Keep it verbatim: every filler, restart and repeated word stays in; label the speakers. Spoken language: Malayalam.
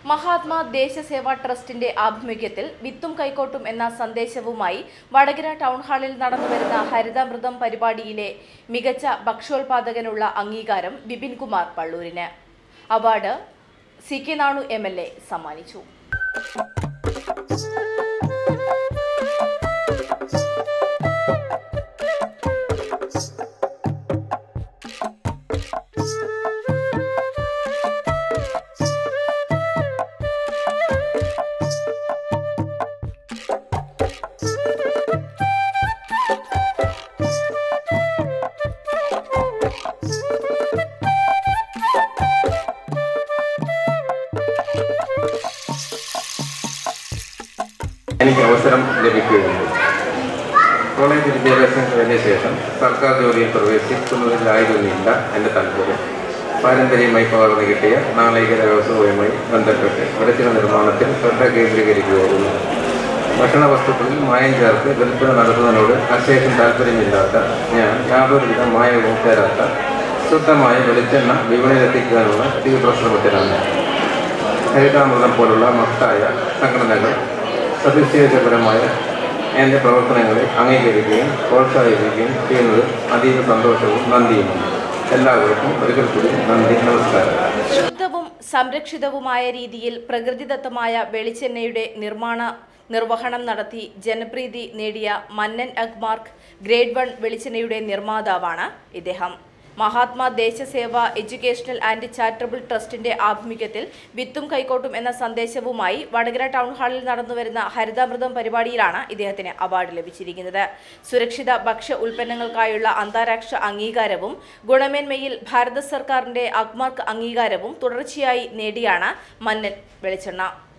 Speaker 1: മഹാത്മാ ദേശസേവാ ട്രസ്റ്റിന്റെ ആഭിമുഖ്യത്തിൽ വിത്തും കൈക്കോട്ടും എന്ന സന്ദേശവുമായി വടകര ടൗൺ ഹാളിൽ നടന്നുവരുന്ന ഹരിതാമൃതം പരിപാടിയിലെ മികച്ച ഭക്ഷ്യോൽപാദകനുള്ള അംഗീകാരം ബിപിൻ കുമാർ പള്ളൂരിന്. Award C K Nanu M L A സമ്മാനിച്ചു.
Speaker 2: എനിക്ക് അവസരം ലഭിക്കുകയുണ്ട്. കോളേജ് വിദ്യാഭ്യാസം കഴിഞ്ഞ ശേഷം സർക്കാർ ജോലിയിൽ പ്രവേശിക്കുന്നതിലായിരുന്നില്ല എൻ്റെ താല്പര്യം. പാരമ്പര്യമായി പകർന്നു കിട്ടിയ നാളികേര വ്യവസായവുമായി ബന്ധപ്പെട്ട് വെളിച്ചെണ്ണ നിർമ്മാണത്തിൽ ശ്രദ്ധ കേന്ദ്രീകരിക്കുകയായിരുന്നു. ഭക്ഷണ വസ്തുക്കളിൽ മായം ചേർത്ത് വിൽപ്പന നടത്തുന്നതിനോട് അശേഷം താല്പര്യമില്ലാത്ത ഞാൻ യാതൊരുവിധ മായവും ചേരാത്ത ശുദ്ധമായ വെളിച്ചെണ്ണ വിപണിയിലെത്തിക്കാനുള്ള തീവ്ര ശ്രമത്തിലാണ്. ഹരിതാമൃതം പോലുള്ള മഹത്തായ സംഘടനകൾ സവിശേഷപരമായ എൻ്റെ പ്രവർത്തനങ്ങളെ അംഗീകരിക്കുകയും പ്രോത്സാഹിപ്പിക്കുകയും ചെയ്യുന്നത് അതീവ സന്തോഷവും നന്ദിയുമാണ്. എല്ലാവർക്കും ഒരിക്കൽ കൂടി നന്ദി, നമസ്കാരം.
Speaker 1: ശുദ്ധവും സംരക്ഷിതവുമായ രീതിയിൽ പ്രകൃതിദത്തമായ വെളിച്ചെണ്ണയുടെ നിർമ്മാണ നിർവഹണം നടത്തി ജനപ്രീതി നേടിയ മന്നൻ അഗ്മാർക്ക് ഗ്രേഡ് വൺ വെളിച്ചെണ്ണയുടെ നിർമ്മാതാവാണ് ഇദ്ദേഹം. Mahatma Deshaseva educational and charitable ട്രസ്റ്റിന്റെ ആഭിമുഖ്യത്തിൽ വിത്തും കൈക്കോട്ടും എന്ന സന്ദേശവുമായി വടകര ടൗൺ ഹാളിൽ നടന്നുവരുന്ന ഹരിതാമൃതം പരിപാടിയിലാണ് ഇദ്ദേഹത്തിന് അവാർഡ് ലഭിച്ചിരിക്കുന്നത്. സുരക്ഷിത ഭക്ഷ്യ ഉൽപ്പന്നങ്ങൾക്കായുള്ള അന്താരാഷ്ട്ര അംഗീകാരവും ഗുണമേന്മയിൽ ഭാരത സർക്കാരിന്റെ അഗ്മാർക്ക് അംഗീകാരവും തുടർച്ചയായി നേടിയാണ് മന്നൻ വെളിച്ചെണ്ണ.